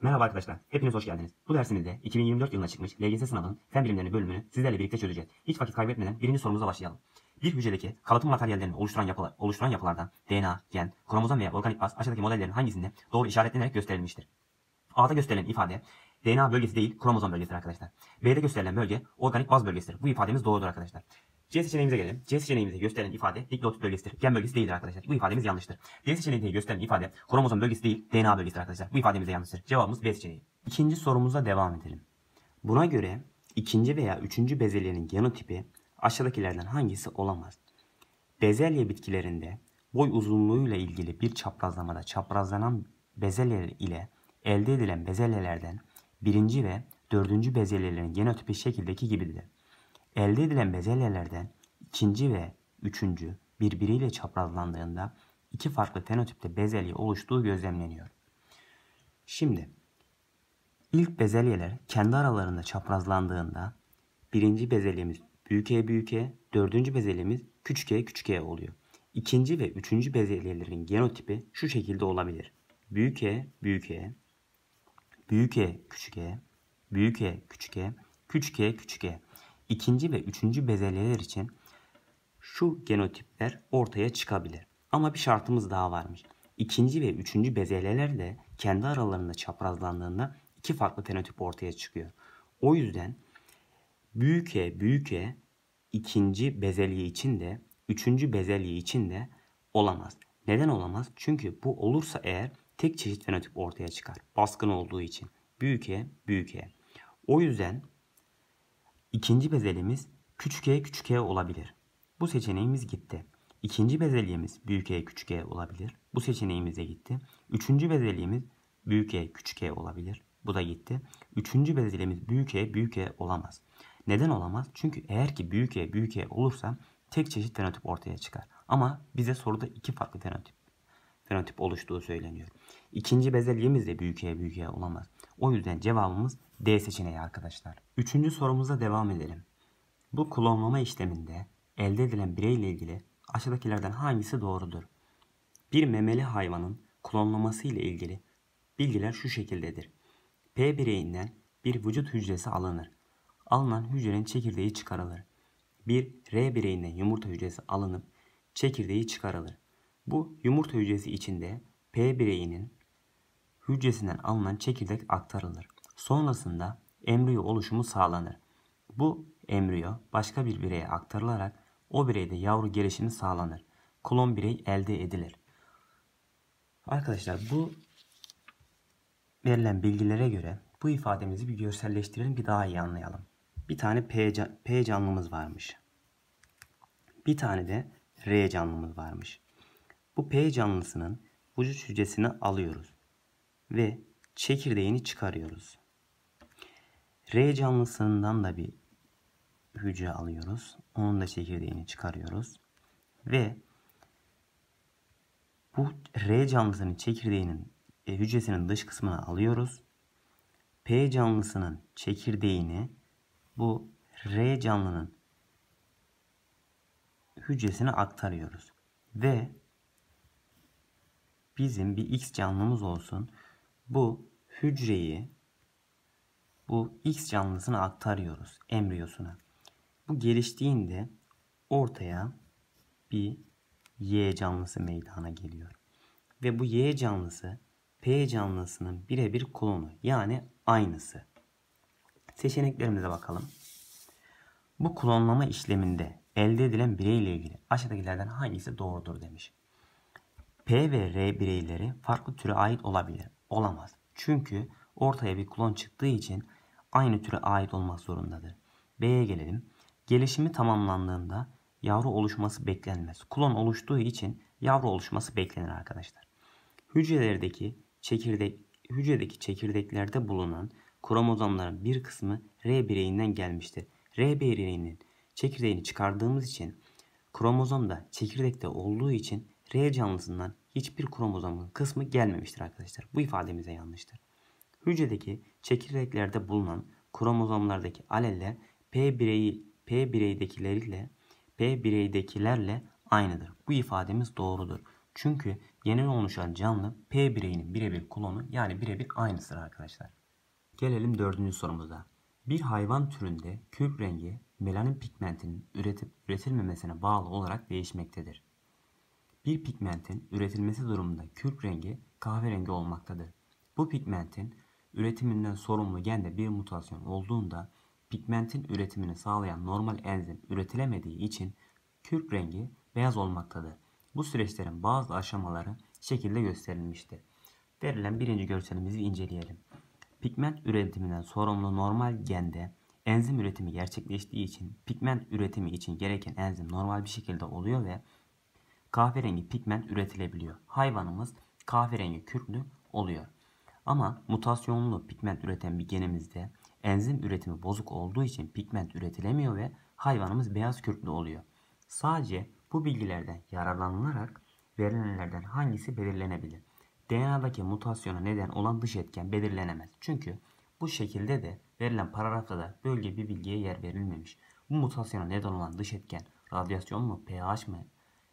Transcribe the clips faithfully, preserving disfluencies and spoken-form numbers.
Merhaba arkadaşlar, hepiniz hoş geldiniz. Bu dersimizde iki bin yirmi dört yılına çıkmış L G S sınavının fen bilimleri bölümünü sizlerle birlikte çözeceğiz. Hiç vakit kaybetmeden birinci sorumuza başlayalım. Bir hücredeki kalıtım materyallerini oluşturan, yapılar, oluşturan yapılardan D N A, gen, kromozom veya organik baz aşağıdaki modellerin hangisinde doğru işaretlenerek gösterilmiştir? A'da gösterilen ifade D N A bölgesi değil, kromozom bölgesidir arkadaşlar. B'de gösterilen bölge organik baz bölgesidir. Bu ifademiz doğrudur arkadaşlar. C seçeneğimize gelelim. C seçeneğimizde gösterilen ifade diplotit bölgesidir. Gen bölgesi değildir arkadaşlar. Bu ifademiz yanlıştır. D seçeneğinde gösterilen ifade kromozom bölgesi değil, D N A bölgesidir arkadaşlar. Bu ifademiz de yanlıştır. Cevabımız B seçeneği. İkinci sorumuza devam edelim. Buna göre ikinci veya üçüncü bezelyenin genotipi aşağıdakilerden hangisi olamaz? Bezelye bitkilerinde boy uzunluğuyla ilgili bir çaprazlamada çaprazlanan bezelyeler ile elde edilen bezelyelerden birinci ve dördüncü bezelyelerin genotipi şekildeki gibidir. Elde edilen bezelyelerden ikinci ve üçüncü birbiriyle çaprazlandığında iki farklı fenotipte bezelye oluştuğu gözlemleniyor. Şimdi ilk bezelyeler kendi aralarında çaprazlandığında birinci bezelyemiz büyük E büyük E, dördüncü bezelyemiz küçük E küçük E oluyor. İkinci ve üçüncü bezelyelerin genotipi şu şekilde olabilir. Büyük E büyük E, büyük E küçük E, büyük E küçük E, küçük E küçük E. İkinci ve üçüncü bezelyeler için şu genotipler ortaya çıkabilir. Ama bir şartımız daha varmış. İkinci ve üçüncü bezelyeler de kendi aralarında çaprazlandığında iki farklı fenotip ortaya çıkıyor. O yüzden büyük E büyük E ikinci bezelye için de üçüncü bezelye için de olamaz. Neden olamaz? Çünkü bu olursa eğer tek çeşit fenotip ortaya çıkar. Baskın olduğu için. Büyük E büyük E. O yüzden ikinci bezelyemiz küçük E küçük E olabilir. Bu seçeneğimiz gitti. İkinci bezelyemiz büyük E küçük E olabilir. Bu seçeneğimiz de gitti. Üçüncü bezelyemiz büyük E küçük E olabilir. Bu da gitti. Üçüncü bezelyemiz büyük E büyük E olamaz. Neden olamaz? Çünkü eğer ki büyük E büyük E olursa tek çeşit fenotip ortaya çıkar. Ama bize soruda iki farklı fenotip fenotip oluştuğu söyleniyor. İkinci bezelyemiz de büyük E büyük E olamaz. O yüzden cevabımız D seçeneği arkadaşlar. Üçüncü sorumuza devam edelim. Bu klonlama işleminde elde edilen bireyle ilgili aşağıdakilerden hangisi doğrudur? Bir memeli hayvanın klonlaması ile ilgili bilgiler şu şekildedir. P bireyinden bir vücut hücresi alınır. Alınan hücrenin çekirdeği çıkarılır. Bir R bireyinden yumurta hücresi alınıp çekirdeği çıkarılır. Bu yumurta hücresi içinde P bireyinin hücresinden alınan çekirdek aktarılır. Sonrasında embriyo oluşumu sağlanır. Bu embriyo başka bir bireye aktarılarak o bireyde yavru gelişimi sağlanır. Klon birey elde edilir. Arkadaşlar bu verilen bilgilere göre bu ifademizi bir görselleştirelim, bir daha iyi anlayalım. Bir tane P, P canlımız varmış. Bir tane de R canlımız varmış. Bu P canlısının vücut hücresini alıyoruz ve çekirdeğini çıkarıyoruz. R canlısından da bir hücre alıyoruz. Onun da çekirdeğini çıkarıyoruz. Ve bu R canlısının çekirdeğinin e, hücresinin dış kısmına alıyoruz. P canlısının çekirdeğini bu R canlının hücresine aktarıyoruz. Ve bizim bir X canlımız olsun. Bu hücreyi bu X canlısına aktarıyoruz, embriyosuna. Bu geliştiğinde ortaya bir Y canlısı meydana geliyor. Ve bu Y canlısı P canlısının birebir klonu, yani aynısı. Seçeneklerimize bakalım. Bu klonlama işleminde elde edilen bireyle ilgili aşağıdakilerden hangisi doğrudur demiş. P ve R bireyleri farklı türe ait olabilir. Olamaz. Çünkü ortaya bir klon çıktığı için aynı türe ait olmak zorundadır. B'ye gelelim. Gelişimi tamamlandığında yavru oluşması beklenmez. Klon oluştuğu için yavru oluşması beklenir arkadaşlar. Hücrelerdeki çekirdek hücredeki çekirdeklerde bulunan kromozomların bir kısmı R bireyinden gelmiştir. R bireyinin çekirdeğini çıkardığımız için kromozomda çekirdekte olduğu için R canlısından hiçbir kromozomun kısmı gelmemiştir arkadaşlar. Bu ifademize yanlıştır. Hücredeki çekirdeklerde bulunan kromozomlardaki aleller P bireyi P bireydekileriyle P bireydekilerle aynıdır. Bu ifademiz doğrudur. Çünkü Yeni oluşan canlı P bireyinin birebir klonu yani birebir aynısıdır arkadaşlar. Gelelim dördüncü sorumuza. Bir hayvan türünde kürk rengi melanin pigmentinin üretip üretilmemesine bağlı olarak değişmektedir. Bir pigmentin üretilmesi durumunda kürk rengi kahverengi olmaktadır. Bu pigmentin üretiminden sorumlu gende bir mutasyon olduğunda pigmentin üretimini sağlayan normal enzim üretilemediği için kürk rengi beyaz olmaktadır. Bu süreçlerin bazı aşamaları şekilde gösterilmiştir. Verilen birinci görselimizi inceleyelim. Pigment üretiminden sorumlu normal gende enzim üretimi gerçekleştiği için pigment üretimi için gereken enzim normal bir şekilde oluyor ve kahverengi pigment üretilebiliyor. Hayvanımız kahverengi kürklü oluyor. Ama mutasyonlu pigment üreten bir genimizde enzim üretimi bozuk olduğu için pigment üretilemiyor ve hayvanımız beyaz kürklü oluyor. Sadece bu bilgilerden yararlanılarak verilenlerden hangisi belirlenebilir? D N A'daki mutasyona neden olan dış etken belirlenemez. Çünkü bu şekilde de verilen paragrafta da böyle bir bilgiye yer verilmemiş. Bu mutasyona neden olan dış etken radyasyon mu, pH mı,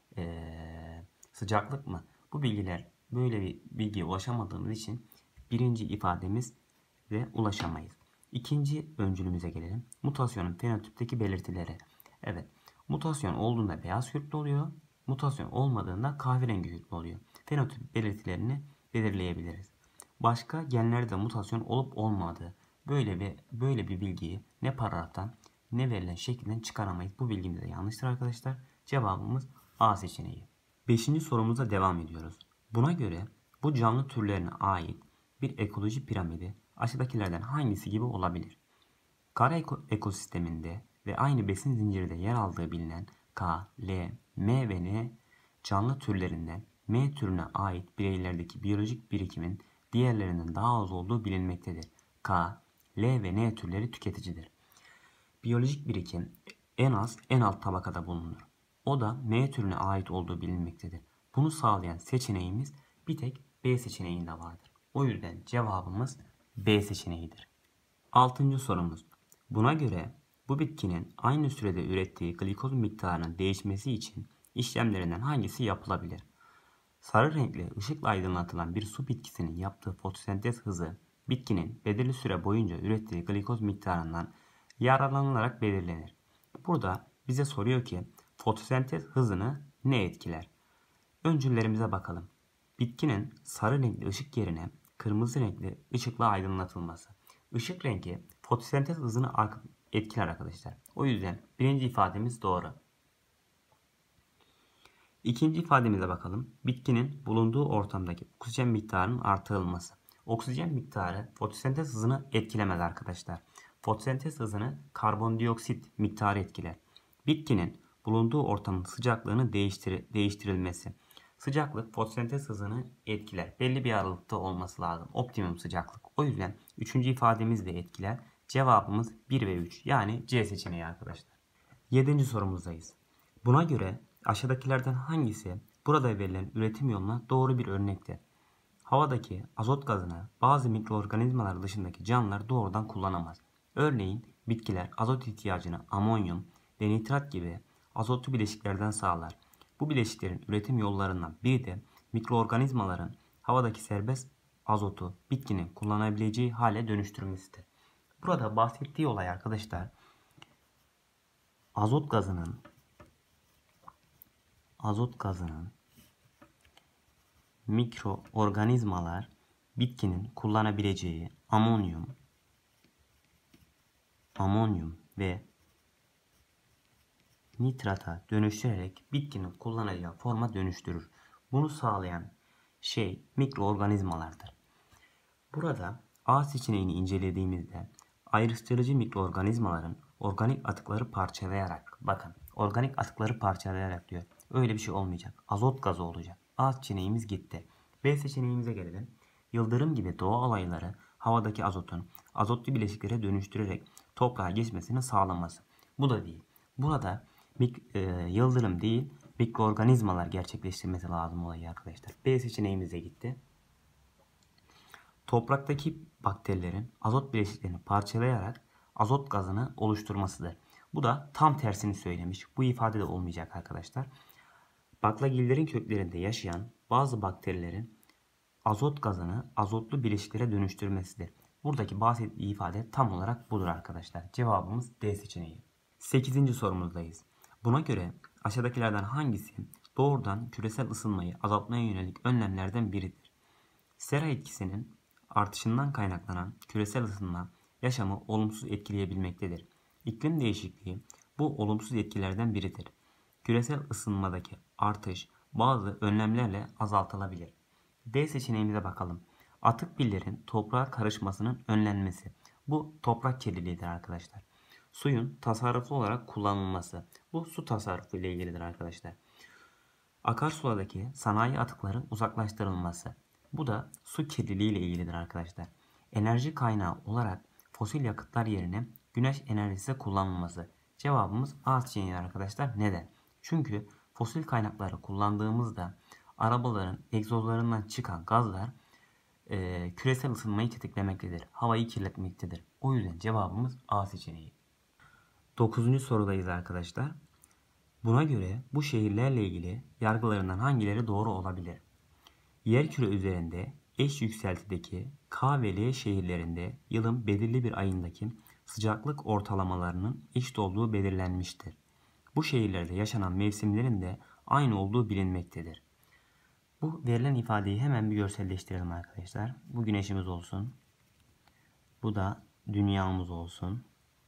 ee, sıcaklık mı? Bu bilgiler böyle bir bilgiye ulaşamadığımız için birinci ifademiz ve ulaşamayız. İkinci öncülümüze gelelim. Mutasyonun fenotipteki belirtileri. Evet, mutasyon olduğunda beyaz kürklü oluyor. Mutasyon olmadığında kahverengi kürklü oluyor. Fenotip belirtilerini belirleyebiliriz. Başka genlerde mutasyon olup olmadığı böyle bir böyle bir bilgiyi ne paragraftan ne verilen şekilden çıkaramayız. Bu bilgimiz de yanlıştır arkadaşlar. Cevabımız A seçeneği. Beşinci sorumuza devam ediyoruz. Buna göre bu canlı türlerine ait bir ekoloji piramidi aşağıdakilerden hangisi gibi olabilir? Kara eko ekosisteminde ve aynı besin zincirinde yer aldığı bilinen K, L, M ve N canlı türlerinden M türüne ait bireylerdeki biyolojik birikimin diğerlerinden daha az olduğu bilinmektedir. K, L ve N türleri tüketicidir. Biyolojik birikim en az en alt tabakada bulunur. O da M türüne ait olduğu bilinmektedir. Bunu sağlayan seçeneğimiz bir tek B seçeneğinde vardır. O yüzden cevabımız B seçeneğidir. Altıncı sorumuz. Buna göre bu bitkinin aynı sürede ürettiği glikoz miktarının değişmesi için işlemlerinden hangisi yapılabilir? Sarı renkli ışıkla aydınlatılan bir su bitkisinin yaptığı fotosentez hızı bitkinin belirli süre boyunca ürettiği glikoz miktarından yararlanılarak belirlenir. Burada bize soruyor ki fotosentez hızını ne etkiler? Öncüllerimize bakalım. Bitkinin sarı renkli ışık yerine kırmızı renkli ışıkla aydınlatılması. Işık rengi fotosentez hızını etkiler arkadaşlar. O yüzden birinci ifademiz doğru. İkinci ifademize bakalım. Bitkinin bulunduğu ortamdaki oksijen miktarının artırılması. Oksijen miktarı fotosentez hızını etkilemez arkadaşlar. Fotosentez hızını karbondioksit miktarı etkiler. Bitkinin bulunduğu ortamın sıcaklığını değiştir değiştirilmesi. Sıcaklık fotosentez hızını etkiler. Belli bir aralıkta olması lazım. Optimum sıcaklık. O yüzden üçüncü ifademiz de etkiler. Cevabımız bir ve üç yani C seçeneği arkadaşlar. Yedinci sorumuzdayız. Buna göre aşağıdakilerden hangisi burada verilen üretim yoluna doğru bir örnektir? Havadaki azot gazını bazı mikroorganizmalar dışındaki canlılar doğrudan kullanamaz. Örneğin bitkiler azot ihtiyacını amonyum ve nitrat gibi azotlu bileşiklerden sağlar. Bu bileşiklerin üretim yollarından biri de mikroorganizmaların havadaki serbest azotu bitkinin kullanabileceği hale dönüştürmesidir. Burada bahsettiği olay arkadaşlar azot gazının azot gazının mikroorganizmalar bitkinin kullanabileceği amonyum amonyum ve nitrata dönüştürerek bitkinin kullanacağı forma dönüştürür. Bunu sağlayan şey mikroorganizmalardır. Burada A seçeneğini incelediğimizde ayrıştırıcı mikroorganizmaların organik atıkları parçalayarak, bakın organik atıkları parçalayarak diyor. Öyle bir şey olmayacak. Azot gazı olacak. A seçeneğimiz gitti. B seçeneğimize gelelim. Yıldırım gibi doğa olayları havadaki azotun azotlu bileşiklere dönüştürerek toprağa geçmesini sağlaması. Bu da değil. Burada e, yıldırım değil mikroorganizmalar gerçekleştirmesi lazım olayı arkadaşlar. B seçeneğimize gitti. Topraktaki bakterilerin azot bileşiklerini parçalayarak azot gazını oluşturmasıdır. Bu da tam tersini söylemiş. Bu ifade de olmayacak arkadaşlar. Baklagillerin köklerinde yaşayan bazı bakterilerin azot gazını azotlu bileşiklere dönüştürmesidir. Buradaki bahsettiği ifade tam olarak budur arkadaşlar. Cevabımız D seçeneği. sekizinci sorumuzdayız. Buna göre aşağıdakilerden hangisi doğrudan küresel ısınmayı azaltmaya yönelik önlemlerden biridir? Sera etkisinin artışından kaynaklanan küresel ısınma yaşamı olumsuz etkileyebilmektedir. İklim değişikliği bu olumsuz etkilerden biridir. Küresel ısınmadaki artış bazı önlemlerle azaltılabilir. D seçeneğimize bakalım. Atık pillerin toprağa karışmasının önlenmesi. Bu toprak kirliliğidir arkadaşlar. Suyun tasarruflu olarak kullanılması. Bu su tasarrufu ile ilgilidir arkadaşlar. Akarsulardaki sanayi atıkların uzaklaştırılması. Bu da su kirliliği ile ilgilidir arkadaşlar. Enerji kaynağı olarak fosil yakıtlar yerine güneş enerjisi kullanılması. Cevabımız A seçeneği arkadaşlar. Neden? Çünkü fosil kaynakları kullandığımızda arabaların egzozlarından çıkan gazlar e, küresel ısınmayı tetiklemektedir. Havayı kirletmektedir. O yüzden cevabımız A seçeneği. dokuzuncu sorudayız arkadaşlar. Buna göre bu şehirlerle ilgili yargılarından hangileri doğru olabilir? Yerküre üzerinde eş yükseltideki K ve L şehirlerinde yılın belirli bir ayındaki sıcaklık ortalamalarının eşit olduğu belirlenmiştir. Bu şehirlerde yaşanan mevsimlerin de aynı olduğu bilinmektedir. Bu verilen ifadeyi hemen bir görselleştirelim arkadaşlar. Bu güneşimiz olsun. Bu da dünyamız olsun.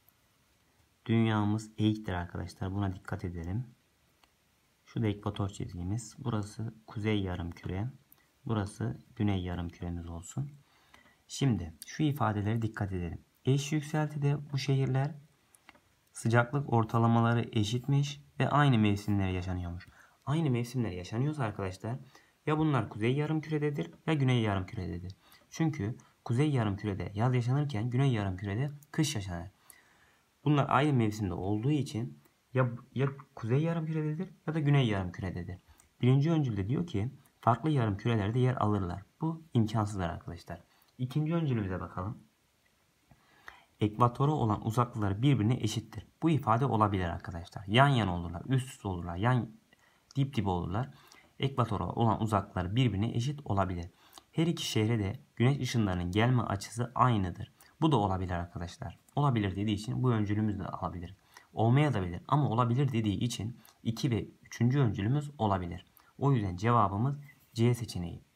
Dünyamız eğiktir arkadaşlar. Buna dikkat edelim. Şu da ekvator çizgimiz. Burası kuzey yarımküre. Burası güney yarımküremiz olsun. Şimdi şu ifadelere dikkat edelim. Eş yükseltide bu şehirler sıcaklık ortalamaları eşitmiş ve aynı mevsimler yaşanıyormuş. Aynı mevsimler yaşanıyorsa arkadaşlar ya bunlar kuzey yarımkürededir ya güney yarımkürededir. Çünkü kuzey yarımkürede yaz yaşanırken güney yarımkürede kış yaşanır. Bunlar aynı mevsimde olduğu için ya, ya kuzey yarımkürededir ya da güney yarımkürededir. Birinci öncülde diyor ki farklı yarımkürelerde yer alırlar. Bu imkansızdır arkadaşlar. İkinci öncülümüze bakalım. Ekvatora olan uzaklıkları birbirine eşittir. Bu ifade olabilir arkadaşlar. Yan yana olurlar, üst üste olurlar, yan dip dibe olurlar. Ekvatora olan uzaklıkları birbirine eşit olabilir. Her iki şehre de güneş ışınlarının gelme açısı aynıdır. Bu da olabilir arkadaşlar. Olabilir dediği için bu öncülümüz de alabilir. Olmaya da bilir ama olabilir dediği için iki ve üçüncü öncülümüz olabilir. O yüzden cevabımız C seçeneği.